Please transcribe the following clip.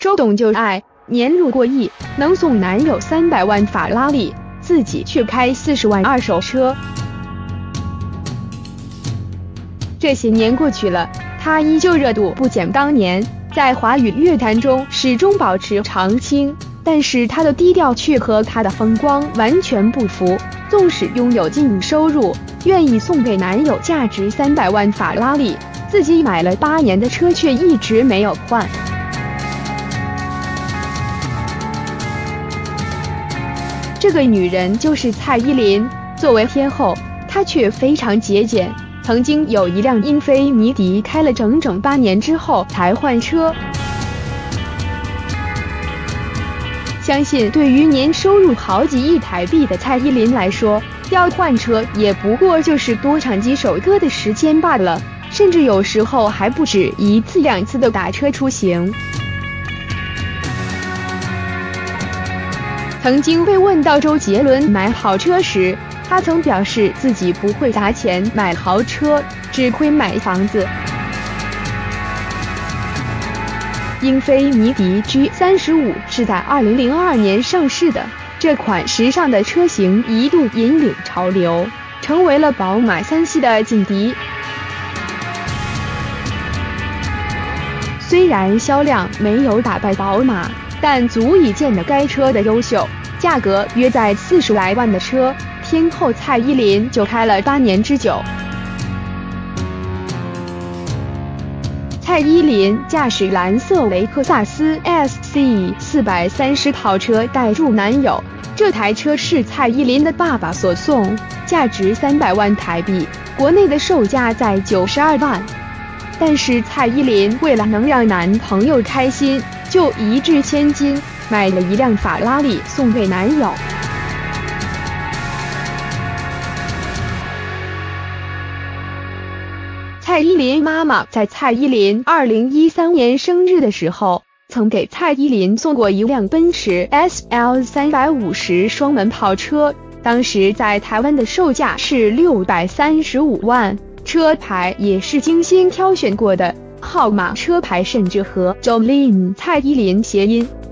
周董就爱年入过亿，能送男友300万法拉利，自己却开40万二手车。这些年过去了，她依旧热度不减当年，在华语乐坛中始终保持常青。但是她的低调却和她的风光完全不符，纵使拥有近亿收入，愿意送给男友价值300万法拉利，自己买了8年的车却一直没有换。这个女人就是蔡依林，作为天后，她却非常节俭，曾经有一辆英菲尼迪开了整整8年之后才换车。相信对于年收入好几亿台币的蔡依林来说，要换车也不过就是多唱几首歌的时间罢了，甚至有时候还不止1次2次的打车出行。曾经被问到周杰伦买好车时，他曾表示自己不会砸钱买豪车，只会买房子。英菲尼迪 G35 是在2002年上市的，这款时尚的车型一度引领潮流，成为了宝马3系的劲敌。虽然销量没有打败宝马，但足以见得该车的优秀。价格约在40来万的车，天后蔡依林就开了8年之久。蔡依林驾驶蓝色雷克萨斯 SC430 跑车带入男友，这台车是蔡依林的爸爸所送，价值300万台币，国内的售价在92万。但是蔡依林为了能让男朋友开心，就一掷千金，买了一辆法拉利送给男友。蔡依林妈妈在蔡依林2013年生日的时候，曾给蔡依林送过一辆奔驰 SL350 双门跑车，当时在台湾的售价是635万，车牌也是精心挑选过的，号码车牌甚至和 Jolene 蔡依林谐音。